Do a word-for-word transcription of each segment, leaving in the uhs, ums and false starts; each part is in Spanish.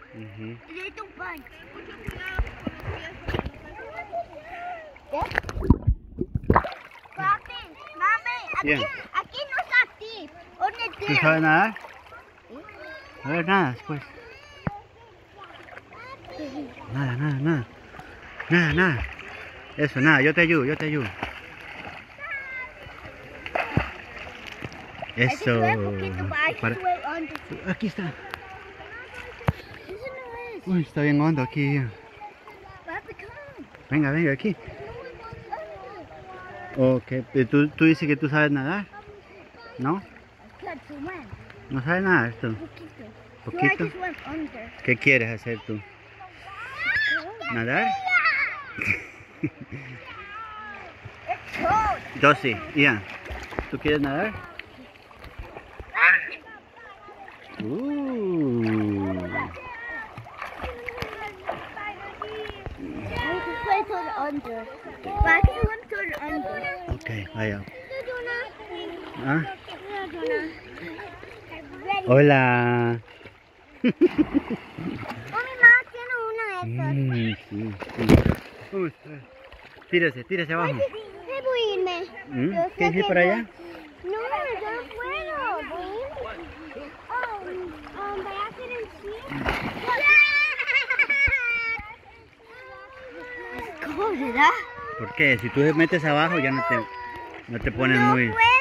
Uh-huh. Little bunch. Papi, mami, aquí, Yeah. aquí no está aquí. ¿Dónde ¿Tú tienes? sabes nadar? A ver, nada después. Nada, nada, nada. Nada, nada. Eso, nada, yo te ayudo, yo te ayudo. Eso. Para- Aquí está. Uy, está bien hondo aquí. Venga, venga, aquí. Ok, ¿tú, tú dices que tú sabes nadar? ¿No? ¿No sabes nadar tú? ¿Poquito? ¿Qué quieres hacer tú? ¿Nadar? Yo sí, Ian. ¿Tú quieres nadar? Uh. Ok, vaya. ¿Ah? Hola. Mm, sí, sí. Uy, tírese, tírese abajo. ¿Mm? ¿Quieres ir para allá? No, yo no puedo. Oh, um, by accident, ¿cómo será? ¿Por qué? Si tú te metes abajo ya no te, no te pones no muy... puedo.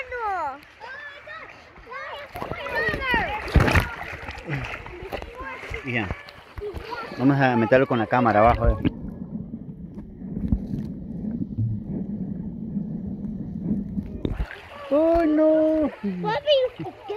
Ya. Vamos a meterlo con la cámara abajo. Eh. ¡Oh, no! Papi,